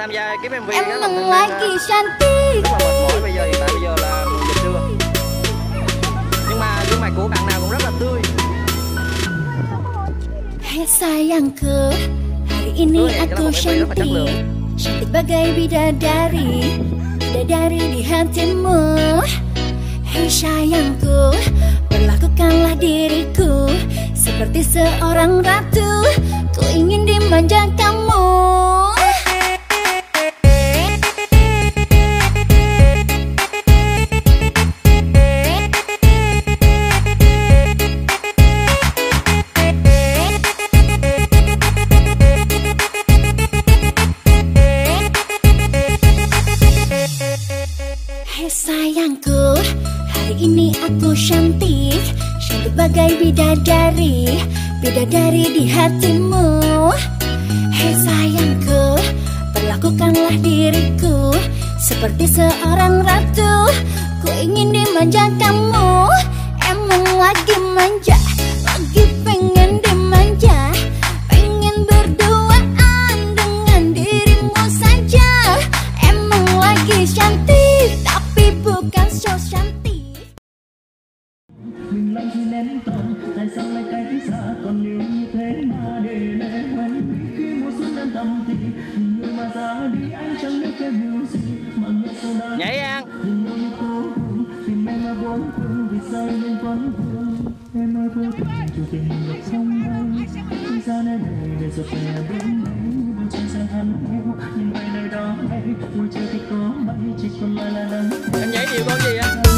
tham gia kiếm MV em đó mừng lagi cantik. rất là mệt mỏi bây giờ, hiện tại bây giờ là mùa dịch trưa. Nhưng mà gương mặt của bạn nào cũng rất là tươi. Hai sayangku, hari ini aku cantik, cantik bagai bidadari, bidadari di hatimu. Hei sayangku, perlakukanlah diriku seperti seorang ratu, ku ingin dimanja kamu. Hei sayangku, hari ini aku cantik, cantik bagai bidadari, bidadari di hatimu. Hei sayangku, perlakukanlah diriku seperti seorang ratu, ku ingin dimanja kamu. Emang lagi manja, lagi pengen dimanja, pengen berduaan dengan dirimu saja. Emang lagi cantik, tapi bukan so cantik. Mình lặng khi nén tàn, tại sao lại cách xa còn nhiều như thế mà để lệ hoen. Khi mùa xuân đang thầm thì người mà ra đi anh chẳng biết cái điều gì mà nghe câu đã Nhảy An. tình yêu như cô buồn, tìm em mà bốn phương vì sao em vẫn thương. Em ơi vô tình chủ tình ngược sông bay, đi ra nơi này để giọt nhẹ bên đây. Đôi chân sang hẳn yêu, nhưng bay nơi đó hay vui chơi thì có bay, chỉ còn lại là đắng. Em nhảy nhiều con gì anh?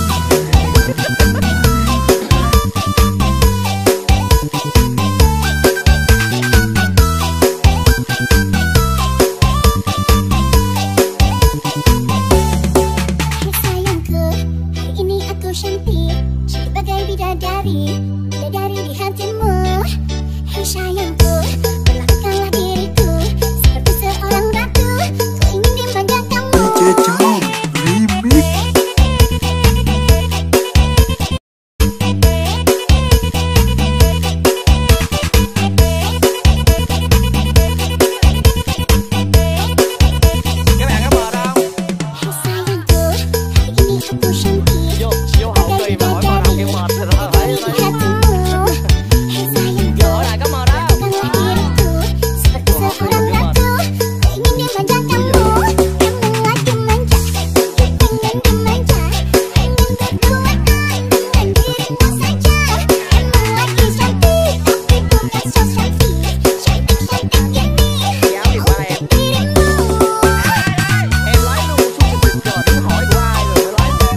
Cantik, cantik bagai bidadari, bidadari di hatimu. Hei sayangku, perlakukanlah diriku seperti seorang ratu, ku ingin dimanja kamu. Jejong Remix. Các bạn có mệt không? Hei sayangku, hari ini aku cantik, Vô hậu kỳ mà hỏi mệt không kêu mệt thì đó phải di hatimu. Hei sayangku, Vô lại có mệt không? perlakukanlah diriku seperti seorang ratu, ku ingin dimanja kamu. Emang lagi manja, lagi pengen dimanja, pengen berduaan dengan dirimu saja. Emang lagi cantik, tapi bukan so cantik, cantik-cantik gini Giáo thì qua em. dirimu. Em lấy luôn một số chương trình rồi, đừng hỏi của ai rồi mới lấy.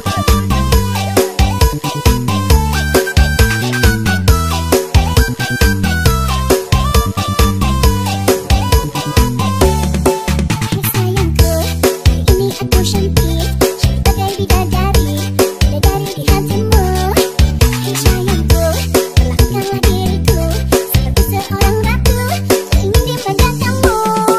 Hei sayangku, hari ini aku cantik, cantik bagai bidadari, bidadari di hatimu. Hei sayangku, perlakukanlah diriku seperti seorang ratu, ku ingin dimanja kamu.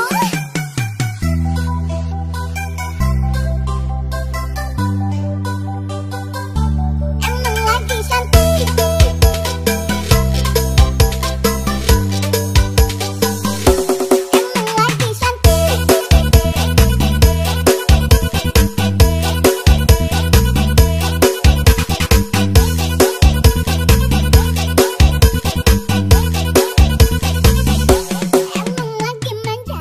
Emang lagi cantik. Emang lagi cantik. Emang lagi manja.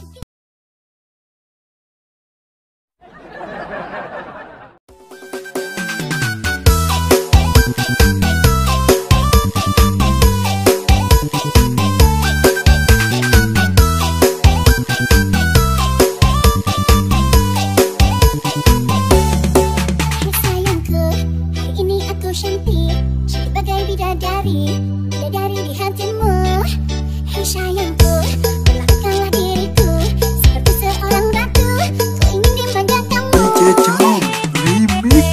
Hei sayangku, hari ini aku cantik, cantik bagai bidadari, bidadari di hatimu. Hei sayangku, perlakukanlah diriku seperti seorang ratu, ku ingin dimanja kamu. Jejong Remix.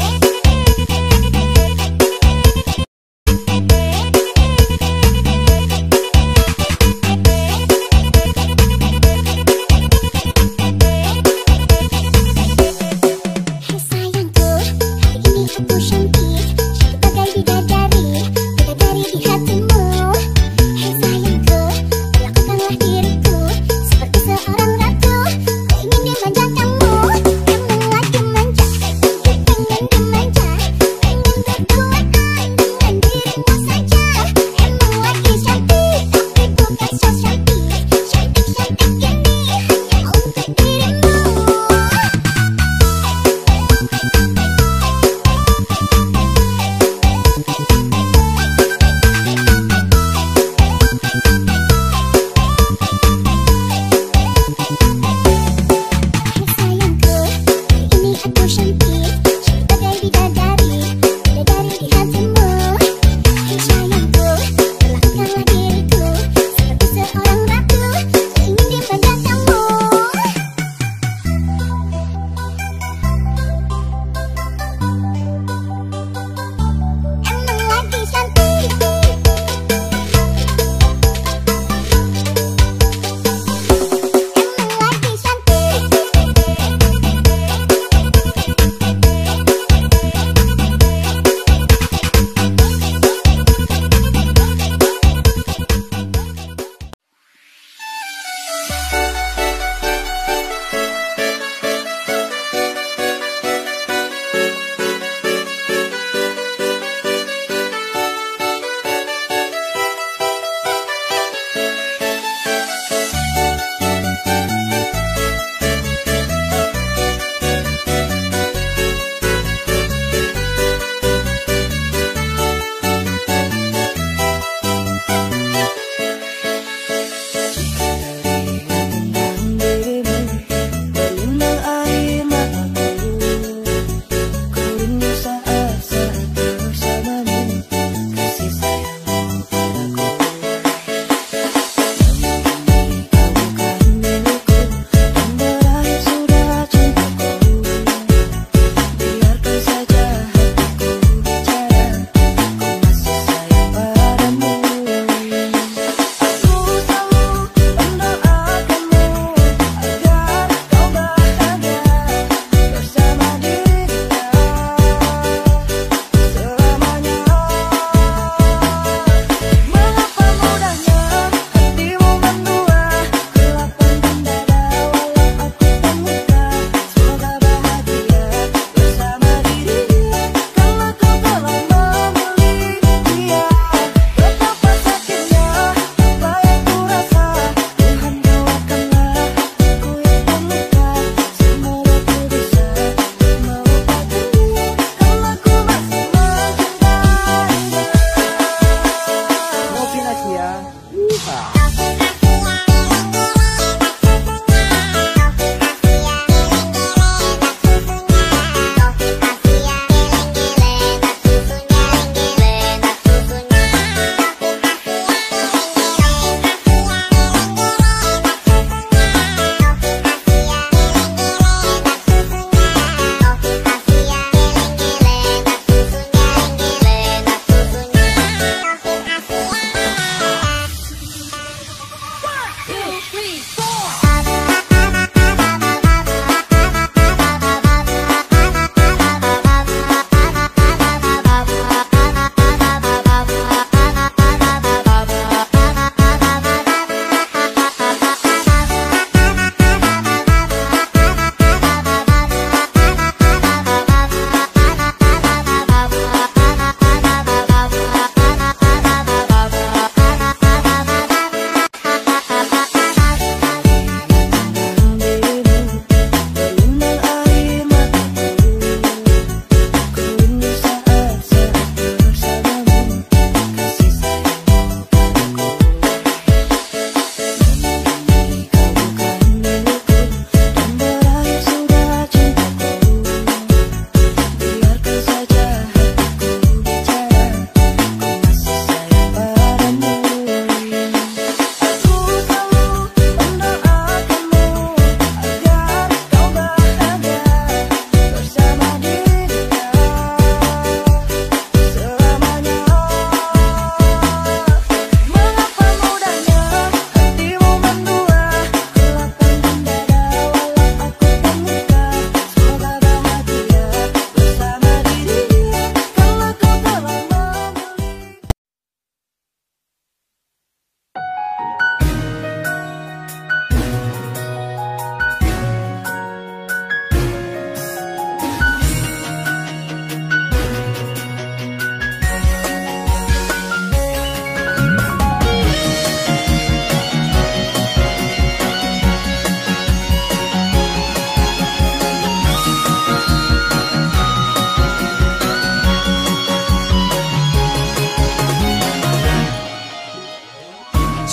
Hei sayangku, hari ini aku cantik, cantik bagai bidadari, bidadari di hatimu.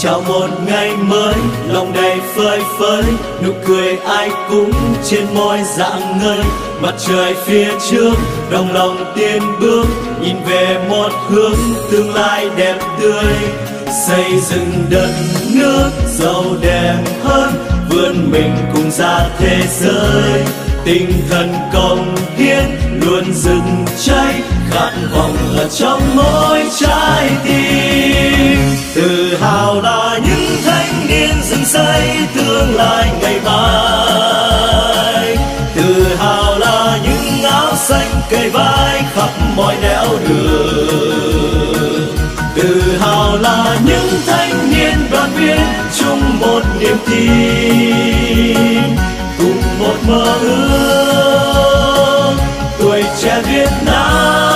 Chào một ngày mới, lòng đầy phơi phới, nụ cười ai cũng trên môi rạng ngời. Mặt trời phía trước, đồng lòng tiến bước, nhìn về một hướng tương lai đẹp tươi. Xây dựng đất nước giàu đẹp hơn, vươn mình cùng ra thế giới. Tinh thần cống hiến luôn rực cháy, khát vọng ở trong mỗi trái tim. Tự hào là những thanh niên dựng xây tương lai ngày mai. Tự hào là những áo xanh kề vai khắp mọi nẻo đường. Tự hào là những thanh niên đoàn viên chung một niềm tin, cùng một mơ ước tuổi trẻ Việt Nam.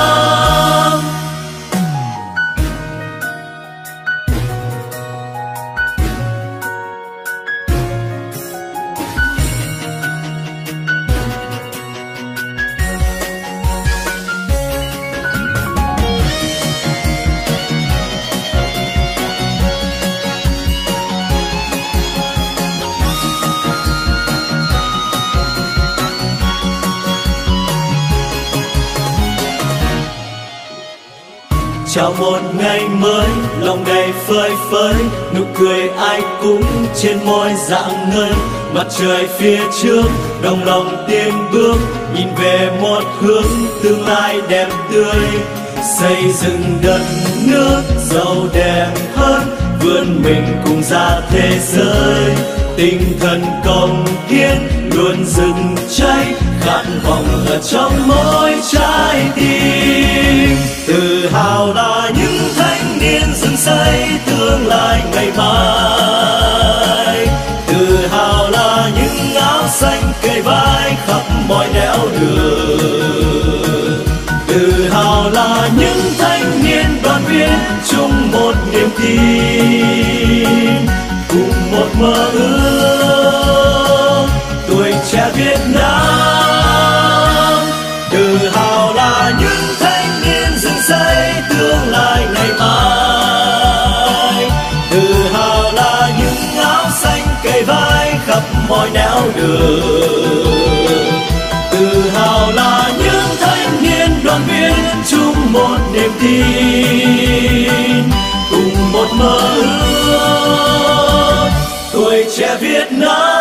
Chào một ngày mới, lòng đầy phơi phới, nụ cười ai cũng trên môi rạng ngời. Mặt trời phía trước, đồng lòng tiến bước, nhìn về một hướng tương lai đẹp tươi. Xây dựng đất nước giàu đẹp hơn, vươn mình cùng ra thế giới. Tinh thần cống hiến luôn rực cháy, khát vọng ở trong mỗi trái tim. Tự hào là những thanh niên dựng xây tương lai ngày mai. Tự hào là những áo xanh kề vai khắp mọi nẻo đường. Tự hào là những thanh niên đoàn viên chung một niềm tin, cùng một mơ ước tuổi trẻ Việt Nam. Tự hào là những thanh niên dựng xây tương lai ngày mai. Tự hào là những áo xanh kề vai khắp mọi nẻo đường. Tự hào là những thanh niên đoàn viên chung một niềm tin, cùng một mơ ước tuổi trẻ Việt Nam.